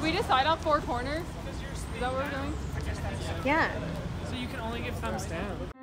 Did we decide on 4 corners? Is that what we're doing? Yeah. So you can only give thumbs down.